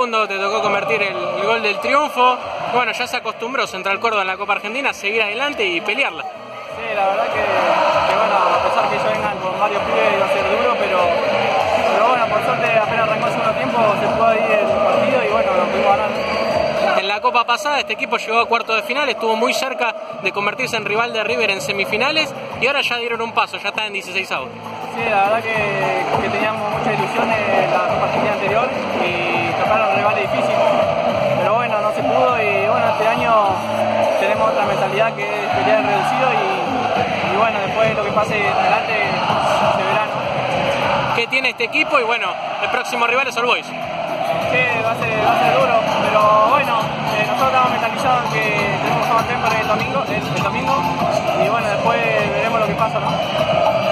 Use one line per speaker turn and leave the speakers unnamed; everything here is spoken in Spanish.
segundo te tocó convertir el gol del triunfo. Bueno, ya se acostumbró Central Córdoba en la Copa Argentina a seguir adelante y pelearla.
Sí, la verdad que bueno, a pesar que ellos vengan con varios pibes iba a ser duro, pero bueno, por suerte apenas arrancó el segundo tiempo se pudo ir el partido y bueno, lo pudimos ganar.
En la Copa pasada este equipo llegó a cuartos de final, estuvo muy cerca de convertirse en rival de River en semifinales y ahora ya dieron un paso, ya está en 16avos.
Sí, la verdad que teníamos mucha ilusión en la Copa Argentina anterior y tocaron rivales difíciles, pero bueno, no se pudo y bueno, este año tenemos otra mentalidad que es pelear el reducido y bueno, después lo que pase adelante se verá, ¿no?
¿Qué tiene este equipo? Y bueno, el próximo rival es All Boys.
Sí, va a ser duro, pero bueno, nosotros estamos mentalizados en que tenemos que avanzar para el domingo y bueno, después veremos lo que pasa, ¿no?